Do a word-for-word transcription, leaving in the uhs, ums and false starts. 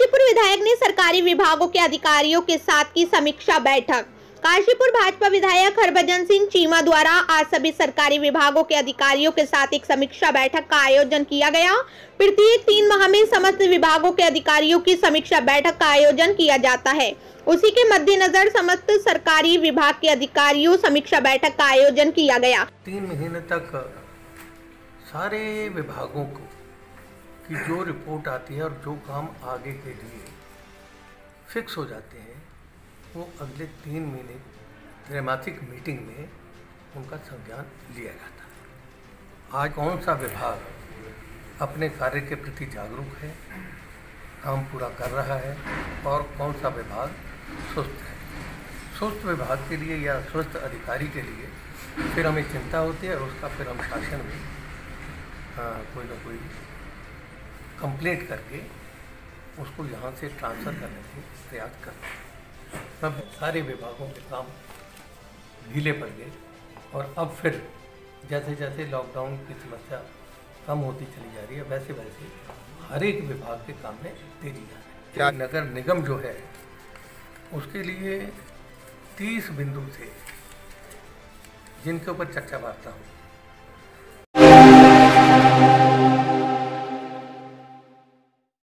काशीपुर विधायक ने सरकारी विभागों के अधिकारियों के साथ की समीक्षा बैठक। काशीपुर भाजपा विधायक हरभजन सिंह चीमा द्वारा आज सभी सरकारी विभागों के अधिकारियों के साथ एक समीक्षा बैठक का आयोजन किया गया। प्रत्येक तीन माह में समस्त विभागों के अधिकारियों की समीक्षा बैठक का आयोजन किया जाता है। उसी के मद्देनजर समस्त सरकारी विभाग के अधिकारियों समीक्षा बैठक का आयोजन किया गया। तीन महीने तक सारे विभागों को की जो रिपोर्ट आती है और जो काम आगे के लिए फिक्स हो जाते हैं वो अगले तीन महीने त्रैमासिक मीटिंग में उनका संज्ञान लिया जाता है। आज कौन सा विभाग अपने कार्य के प्रति जागरूक है, काम पूरा कर रहा है और कौन सा विभाग सुस्त है। सुस्त विभाग के लिए या सुस्त अधिकारी के लिए फिर हमें चिंता होती है और उसका फिर हम शासन में हाँ, कोई ना कोई कंप्लेंट करके उसको यहाँ से ट्रांसफ़र करने के प्रयास करते हैं। तब सारे विभागों के काम ढीले पड़ गए और अब फिर जैसे जैसे लॉकडाउन की समस्या कम होती चली जा रही है वैसे वैसे हर एक विभाग के काम में तेजी आ रही है। क्या नगर निगम जो है उसके लिए तीस बिंदु थे जिनके ऊपर चर्चा वार्ता हो